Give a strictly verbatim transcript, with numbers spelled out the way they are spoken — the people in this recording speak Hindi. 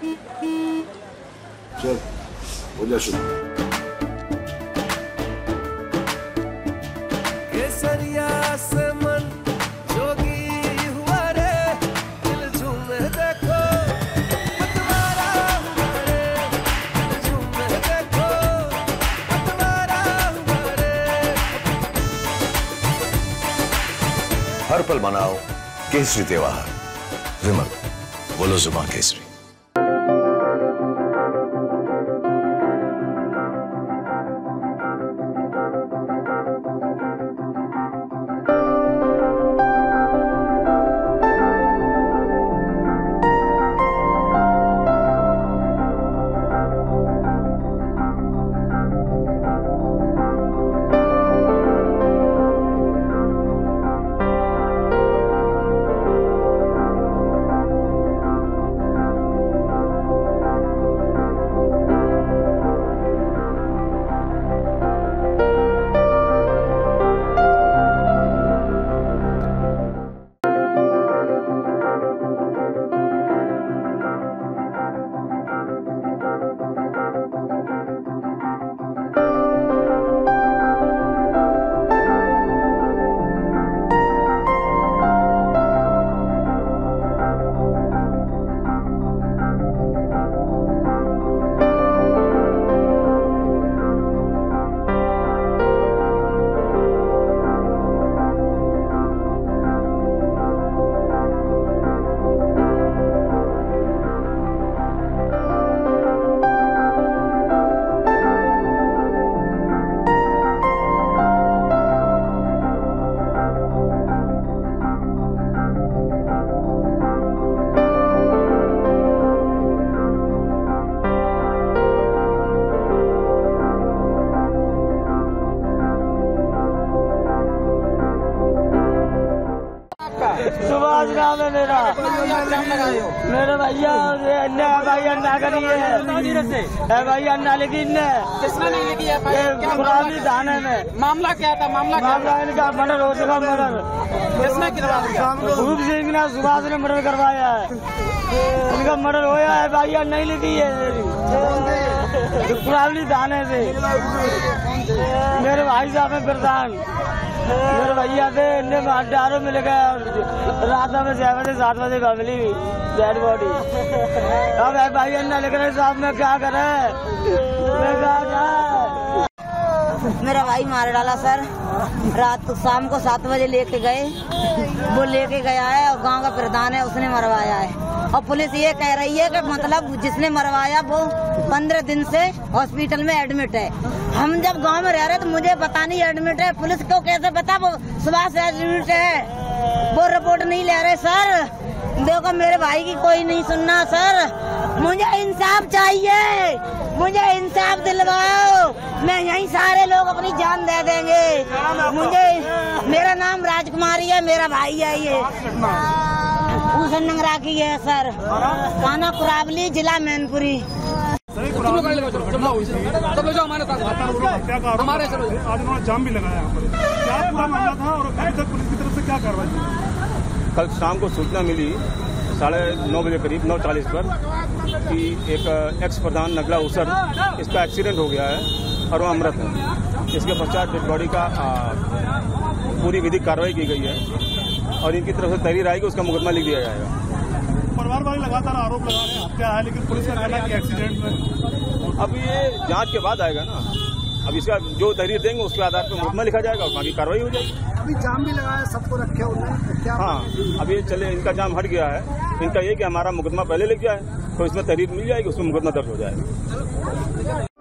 चल हो जा शुरू। केसरिया से मन जोगी हुआ रे, दिल झूमे देखो पतवारा हुआ रे, दिल झूमे देखो पतवारा हुआ रे। हर पल मनाओ केसरी त्योहार। विमल, बोलो जुबान केसरी। सुभाष नाम है मेरा। मेरे भैया अन्ना भाई अन्ना करिए है भाई अन्ना, लेकिन किसने नहीं लिखी है? पुरानी थाने में मामला क्या था? मामला क्या मामला इनका मर्डर हो चुका। मर्डर किसने करवाया? रूप सिंह ने सुभाष ने मर्डर करवाया है। इनका मर्डर होया है भाई, नहीं लिखी है मेरी पुरानी थाने से। मेरे भाई साहब है प्रधान, मेरे भैया थे अड्डारों में लगा। रात में छह बजे सात बजे मिली डेड बॉडी। अब भाई अन्ना लिख रहे साहब में क्या करे। मेरा भाई मार डाला सर। रात को शाम को सात बजे लेके गए, वो लेके गया है और गांव का प्रधान है उसने मरवाया है। और पुलिस ये कह रही है कि मतलब जिसने मरवाया वो पंद्रह दिन से हॉस्पिटल में एडमिट है। हम जब गांव में रह रहे तो मुझे पता नहीं एडमिट है, पुलिस को कैसे पता वो सुभाष एडमिट है? वो रिपोर्ट नहीं ले रहे सर। देखो मेरे भाई की कोई नहीं सुनना सर। मुझे इंसाफ चाहिए, मुझे इंसाफ दिलवाओ। मैं यहीं सारे लोग अपनी जान दे देंगे। मुझे मेरा नाम राजकुमारी है, मेरा भाई है ये भूषण नंगरा की है सर। थाना कुरावली, जिला मैनपुरी। हमारे जाम भी लगाया यहाँ पर। क्या पूरा मामला था और अभी तक पुलिस की तरफ से क्या कार्रवाई? कल शाम को सूचना मिली साढ़े नौ बजे करीब नौ चालीस पर कि एक एक्स प्रधान नगला उसर इसका एक्सीडेंट हो गया है और वो अमृत है। इसके पश्चात डेड बॉडी का आ, पूरी विधिक कार्रवाई की गई है और इनकी तरफ से तहरीर आएगी, उसका मुकदमा लिख दिया जाएगा। परिवार वाले लगातार आरोप लगा रहे हैं हत्या है, लेकिन पुलिस का कहना है कि एक्सीडेंट में। अब ये जांच के बाद आएगा ना। अब इसका जो तहरीर देंगे उसके आधार पर मुकदमा लिखा जाएगा और बाकी कार्रवाई हो जाएगी। अभी जाम भी लगाया, सबको रखे हुए। हाँ, अब ये चले, इनका जाम हट गया है। इनका ये कि हमारा मुकदमा पहले लिख जाए तो इसमें तहरीर मिल जाएगी, उसमें मुकदमा दर्ज हो जाएगा।